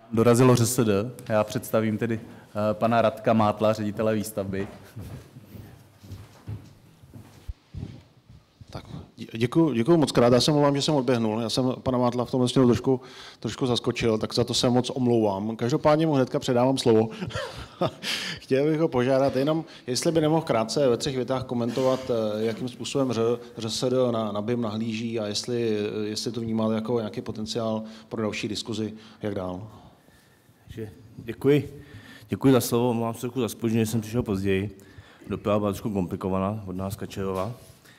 Dorazilo ŘSD. Já představím tedy pana Radka Mátla, ředitele výstavby. Tak, děkuji moc krát. Já se omlouvám, že jsem odběhnul. Já jsem pana Mátla v tomhle směru trošku zaskočil, tak za to se moc omlouvám. Každopádně mu hnedka předávám slovo. Chtěl bych ho požádat jenom, jestli by nemohl krátce ve 3 větách komentovat, jakým způsobem ŘSD na BIM nahlíží a jestli to vnímal jako nějaký potenciál pro další diskuzi, jak dál. Děkuji za slovo, mám se trochu za zpoždění, že jsem přišel později. Doprava byla trošku komplikovaná od nás Kačerova.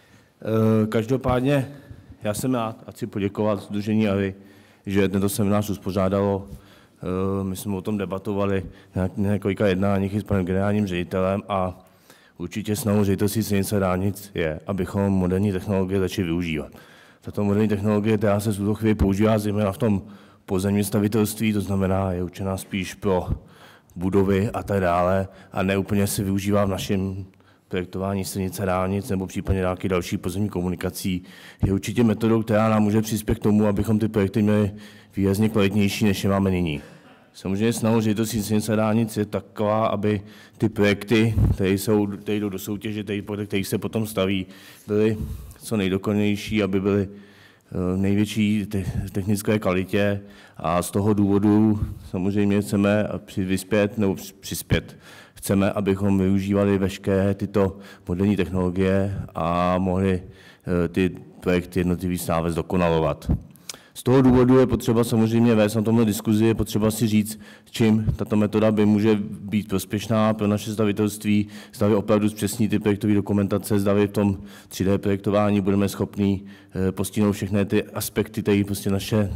Každopádně já jsem rád a chci poděkovat Sdružení ARI, že tento seminář uspořádalo. My jsme o tom debatovali na několika jednáních s panem generálním ředitelem a určitě snahou ředitelství silnic a dálnic je, abychom moderní technologie začali využívat. Tato moderní technologie, která se v tuto chvíli používá zejména v tom pozemním stavitelství, to znamená, je určená spíš pro budovy a tak dále a neúplně se využívá v našem projektování silnic a dálnic nebo případně nějakých dalších pozemních komunikací, je určitě metodou, která nám může přispět k tomu, abychom ty projekty měli výrazně kvalitnější, než je máme nyní. Samozřejmě snahou ředitelství silnic a dálnic je taková, aby ty projekty, které jdou do soutěže, které se potom staví, byly co nejdokonalější, aby byly v největší technické kvalitě a z toho důvodu samozřejmě chceme přispět. Chceme, abychom využívali veškeré tyto moderní technologie a mohli ty projekty jednotlivý stávek zdokonalovat. Z toho důvodu je potřeba samozřejmě vést na tomhle diskuzi, je potřeba si říct, čím tato metoda by může být prospěšná pro naše stavitelství, zda opravdu zpřesní ty projektové dokumentace, zda v tom 3D projektování budeme schopni postihnout všechny ty aspekty, které prostě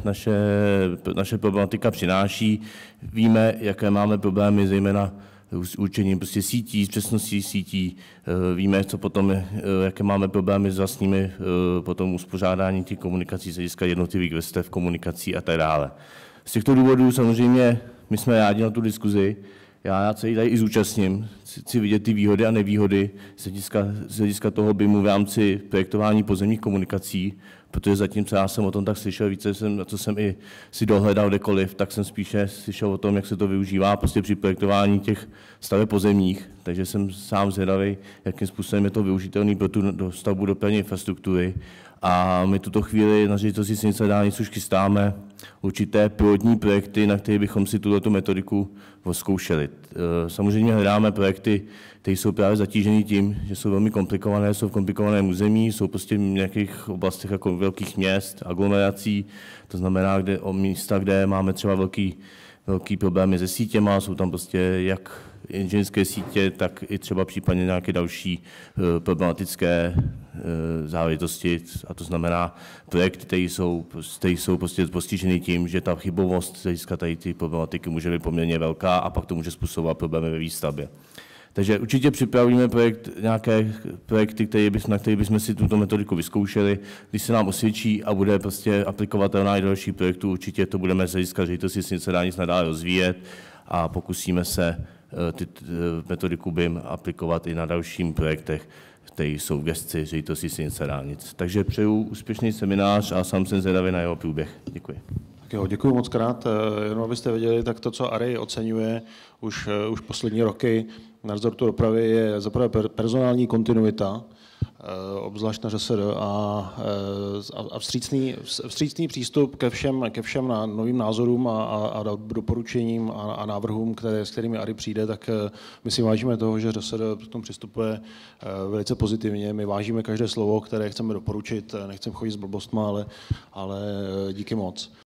naše problematika přináší. Víme, jaké máme problémy, zejména s určením prostě sítí, s přesností sítí, víme, co potom, jaké máme problémy s vlastními potom uspořádání těch komunikací z hlediska jednotlivých vrstev komunikací a tak dále. Z těchto důvodů samozřejmě my jsme rádi na tu diskuzi. Já se jí tady i zúčastním, chci vidět ty výhody a nevýhody z hlediska toho BIMu v rámci projektování pozemních komunikací, protože zatím, co já jsem o tom tak slyšel, více co jsem i si dohledal kdekoliv, tak jsem spíše slyšel o tom, jak se to využívá prostě při projektování těch staveb pozemních, takže jsem sám zvědavý, jakým způsobem je to využitelné pro tu dostavbu dopravní infrastruktury. A my tuto chvíli na ředitelství silnic a dálnic už chystáme určité pilotní projekty, na které bychom si tuto metodiku zkoušeli. Samozřejmě hledáme projekty, které jsou právě zatíženy tím, že jsou velmi komplikované, jsou v komplikovaném území, jsou prostě v nějakých oblastech jako velkých měst, aglomerací, to znamená o místa, kde máme třeba velký problémy se sítěma, jsou tam prostě jak inženýrské sítě, tak i třeba případně nějaké další problematické záležitosti, a to znamená projekty, které jsou prostě postiženy tím, že ta chybovost z hlediska tady ty problematiky může být poměrně velká a pak to může způsobovat problémy ve výstavbě. Takže určitě připravíme nějaké projekty, na které bychom si tuto metodiku vyzkoušeli. Když se nám osvědčí a bude prostě aplikovatelná i do dalších projektů, určitě to budeme z hlediska ředitelství silnic a dálnic nadále rozvíjet a pokusíme se metodiku BIM aplikovat i na dalších projektech, které jsou v gesci ředitelství silnic a dálnic. Takže přeju úspěšný seminář a sám jsem zvědavý na jeho průběh. Děkuji. Děkuji moc krát. Jenom abyste věděli, tak to, co ARI oceňuje už poslední roky na rezortu dopravy, je zaprvé personální kontinuita, obzvlášť na ŘSD, a vstřícný přístup ke všem novým názorům a doporučením a návrhům, s kterými ARI přijde, tak my si vážíme toho, že ŘSD k tomu přistupuje velice pozitivně. My vážíme každé slovo, které chceme doporučit, nechceme chodit s blbostma, ale díky moc.